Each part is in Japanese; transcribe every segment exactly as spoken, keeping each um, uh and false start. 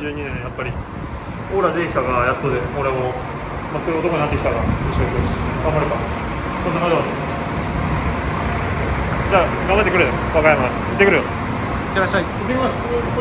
じゅうにねんやっぱりオーラ出てきたがやっとで俺も、まあ、そういう男になってきたがよしよしよし頑張るかお疲れ様でございます。じゃあ頑張ってくれ和歌山行ってくるよ。いってらっしゃい。行ってきます。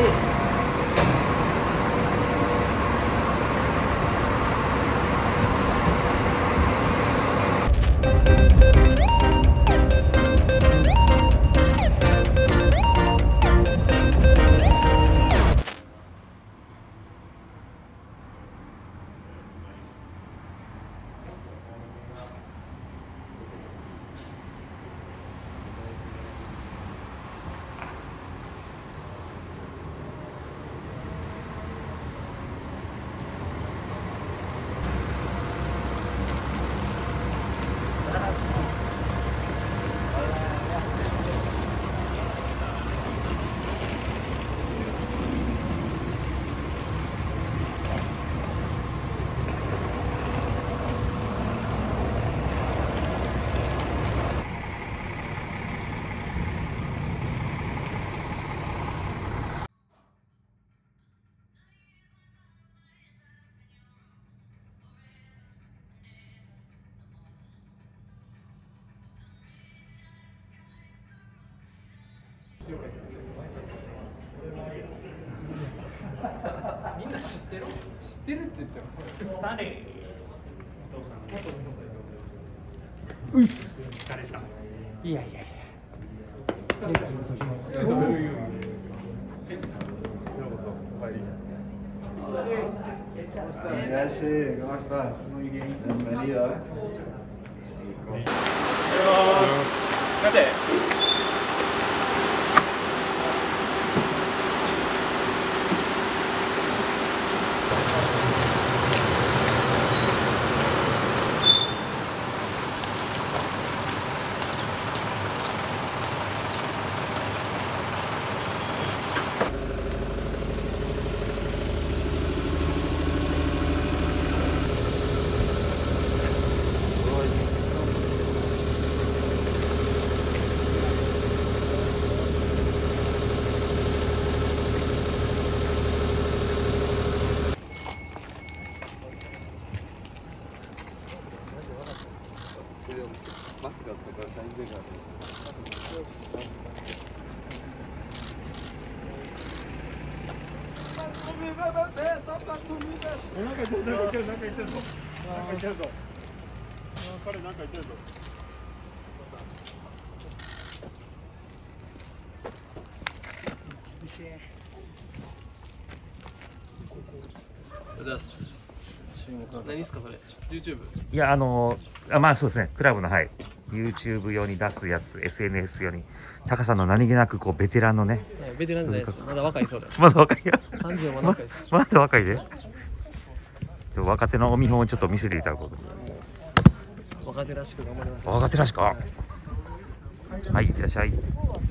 みんな知ってる？知ってるって言ってもサレうっす。いやいやいや。 Mira, sí, ¿cómo estás? Muy bien. Bienvenido, ¿eh? Vete.何ですかそれ YouTube？ いやあのあまあそうですねクラブのはい YouTube 用に出すやつ エスエヌエス 用にタカさんの何気なくこうベテランのねベテランじゃないです。まだ若いそうだ。 まだ若いやさんじゅうまだ若いです。 ままだ若いでちょっと若手のお見本をちょっと見せていただこうと。 若手らしく頑張ります。 若手らしかはいいってらっしゃい。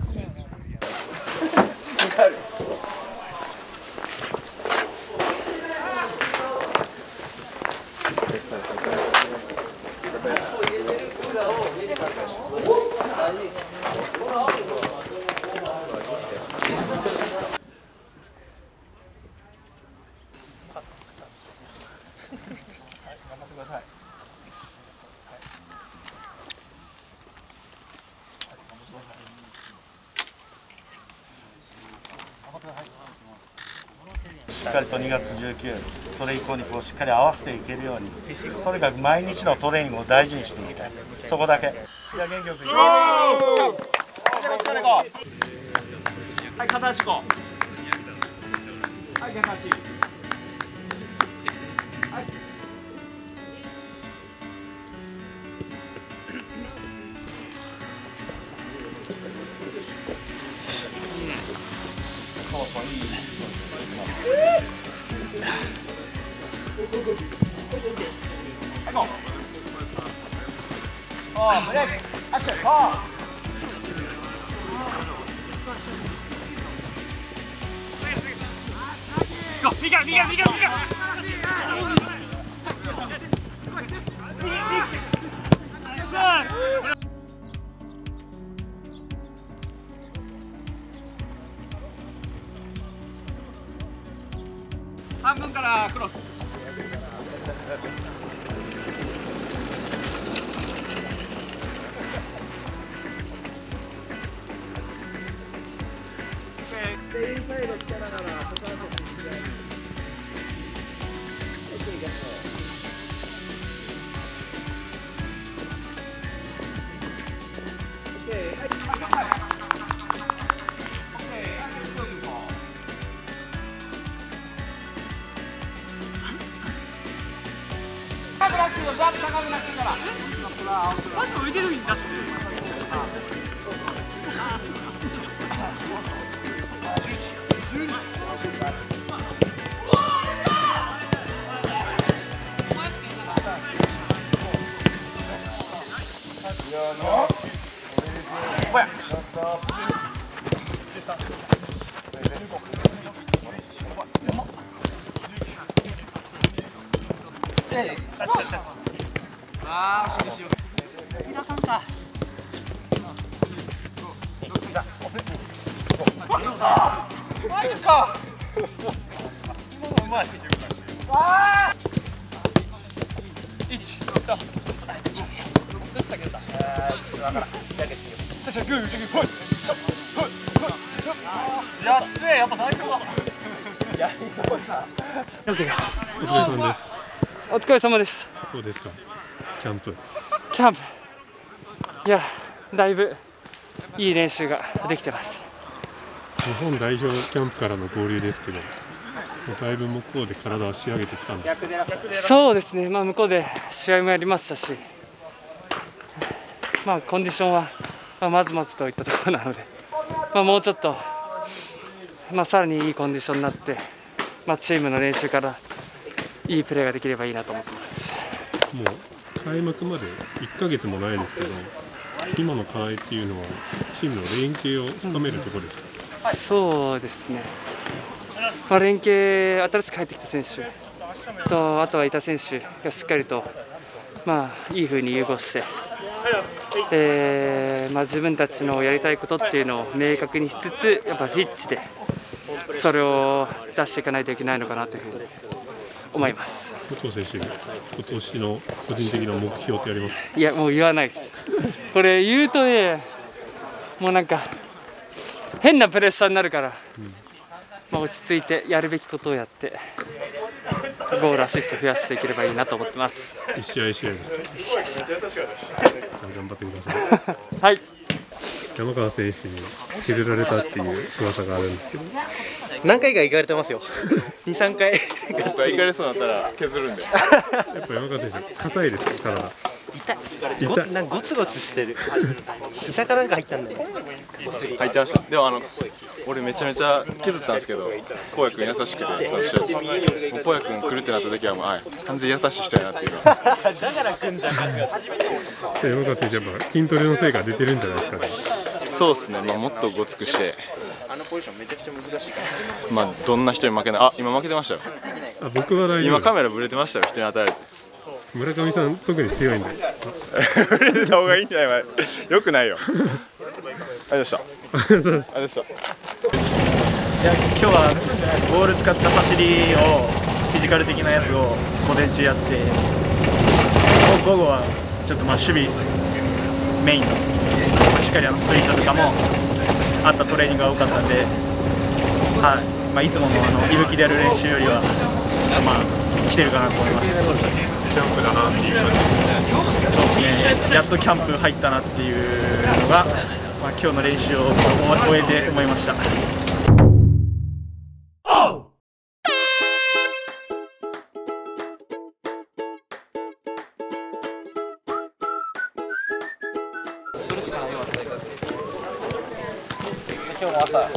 しっかりとにがつじゅうくにちそれ以降にこうしっかり合わせていけるようにとにかく毎日のトレーニングを大事にしていきたいそこだけ。じゃあ元気よくいこう。はい片足こうはい片足はいそうそういいはいこうあブレーキアクセルこう右右右右右半分からクロス。まず浮いてる時に出すね。ああ、惜しいですよ。開かんか。マジか。うまい。ああ。一、二、三。どっち先だった。ああ、わからん。やけてよ。さあ、グー、グー、ほい。ほい、ほい。やっつえ、やっぱ最高だ。やりとりだ。オッケー。 お疲れ様です。 お疲れ様です。 どうですか、キャンプ。 キャンプ、いや、だいぶいい練習ができてます。 日本代表キャンプからの合流ですけど、だいぶ向こうで体を仕上げてきたんですか。 そうですね、まあ、向こうで試合もやりましたし、まあ、コンディションは、まあ、まずまずといったところなので、まあ、もうちょっと、まあ、さらにいいコンディションになって、まあ、チームの練習からいいプレーができればいいなと思ってます。 もう開幕までいっかげつもないですけど、今の課題っていうのはチームの連携を深めるところですか。 うん、そうですね、まあ、連携、新しく入ってきた選手と、あとはいた選手がしっかりと、まあ、いい風に融合して、でまあ、自分たちのやりたいことっていうのを明確にしつつ、やっぱピッチでそれを出していかないといけないのかなというふうに思います。 武藤選手、今年の個人的な目標ってありますか。 いや、もう言わないです。これ言うとね、もうなんか変なプレッシャーになるから、うん、まあ、落ち着いてやるべきことをやってゴールアシスト増やしていければいいなと思ってます。 一試合一試合ですか。 一試合じゃあ頑張ってください。 はい。 山川選手に削られたっていう噂があるんですけど、 何回か行かれてますよ。に、さんかい。 僕は行かれそうになったら削るんで。やっぱ山川選手硬いですか、体。 痛い。ごなんかゴツゴツしてる。ひさかなんか入ったんだよ。 入ってました。でもあの俺めちゃめちゃ削ったんですけど、こうやくん優しくて、その試合もうこうやくん来るってなった時はもう、はい、完全に優しい人やなっていうのは。 だから来んじゃん。 山川選手やっぱ筋トレの成果出てるんじゃないですかね。 そうですね。まあもっとごつくして。あのポジションめちゃくちゃ難しいから。まあどんな人に負けない。あ、今負けてましたよ。 あ、僕は大丈夫。 今カメラブレてましたよ。人に当たられて。 村上さん特に強いんで。 ブレてた方がいいんじゃない。よくないよ。ありがとうございました。ありがとうございました。 いや、今日はボール使った走りをフィジカル的なやつを午前中やって、午後はちょっとまあ守備メインのしっかりあのスプリントとかもあったトレーニングが多かったんで、はい、まあ、いつものあの息吹でやる練習よりはちょっとまあ来てるかなと思います。 キャンプだなっていう感じですね。 そうですね。やっとキャンプ入ったなっていうのが、まあ、今日の練習を終えて思いました。 それしかないわ。今日も朝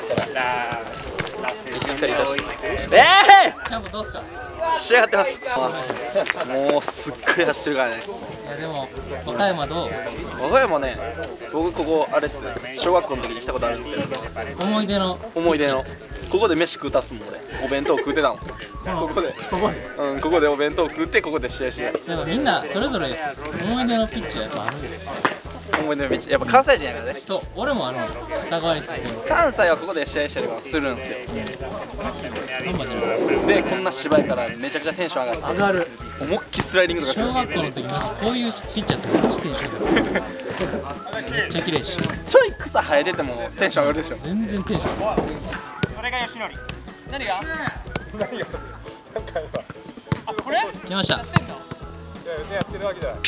しっかり出して。ええー！キャンプどうすか？仕上がってます。もうすっごい走ってるからね。 いやでも和歌山どう？ 和歌山ね、僕ここあれっす。小学校の時に来たことあるんですよ。 思い出の思い出の。ここで飯食うたっすもん俺。お弁当食うてたもん。ここで。 ここで。 うん、ここでお弁当食ってここで試合して。 でもみんなそれぞれ思い出のピッチはやっぱあるんですよ。 思い出のビーチ。やっぱ関西人やからね。 そう、俺もあるもん。高林さん。 関西はここで試合したりとかするんですよ。 頑張ってる。 でこんな芝居からめちゃくちゃテンション上がって上がる思いっきりスライディングとかする。 小学校の時なんかこういうピッチャーってめっちゃテンションめっちゃ綺麗し。 ちょい草生えててもテンション上がるでしょ。 全然テンション上がる。 それが吉典。何が？何が？あ、これ？ 来ました。 やってるわけだ。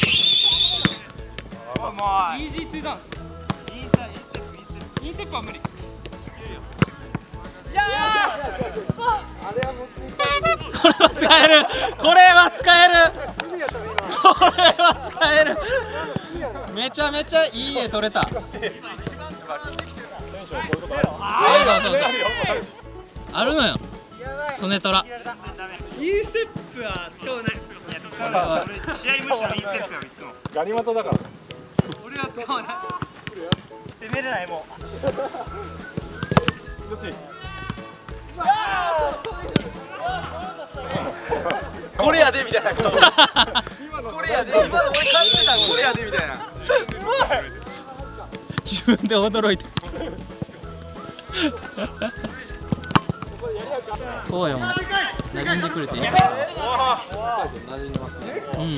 イージーツーダンス。インステップ、インステップ。インステップは無理。いやー！あれはもうこれは使える。これは使える。これは使える。めちゃめちゃいい絵撮れた。そうそうそう。あるのよ。スネトラ。 インステップは使わない。試合無視のインステップはいつも。 ガニ股だから。 俺は使わない。攻めれないもう。 どっち？ これやでみたいな。これやで。今の俺感じたこれやでみたいな。 自分で驚いて。こうよもう馴染んでくれていいかな。 馴染んでますね。 うん。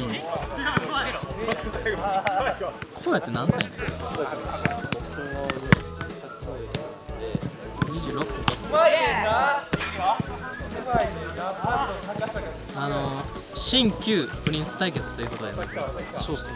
こうやって何歳ね。にじゅうろくとか。あの新旧プリンス対決ということでね。 そうっすね。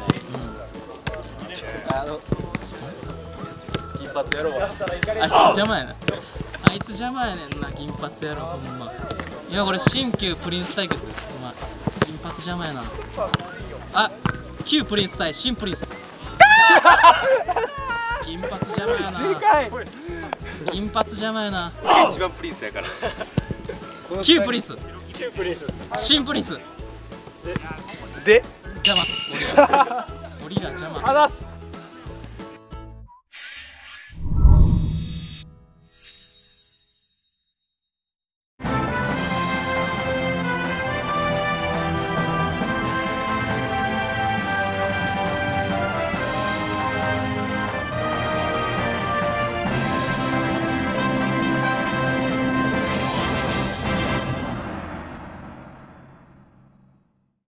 あの金髪やろう。 あいつ邪魔やな。あいつ邪魔やねんな、銀髪やろほんま。今これ新旧プリンス対決。お前銀髪邪魔やな。あ、旧プリンス対新プリンス。銀髪邪魔やな。銀髪邪魔やな。 一番プリンスやから。 旧プリンス。 旧プリンス。 新プリンス。 で。 邪魔。ゴリラ。ゴリラ邪魔。